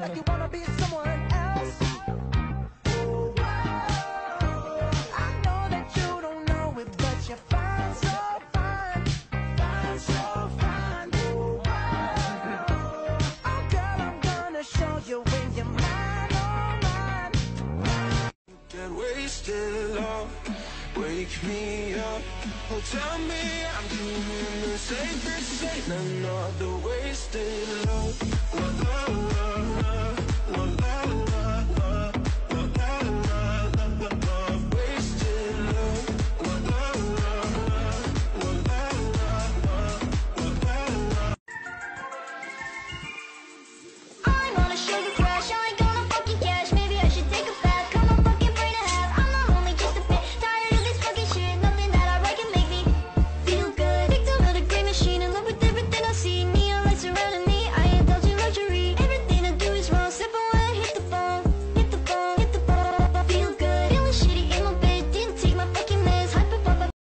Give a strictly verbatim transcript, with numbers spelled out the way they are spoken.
like you wanna be someone else. Ooh, whoa. I know that you don't know it, but you're fine, so fine, fine, so fine. Ooh, whoa. Oh, girl, I'm gonna show you when you're mine, oh, mine. Get wasted, love, wake me up. Oh, tell me I'm doing the safest. Ain't another wasted love. La la la la la la.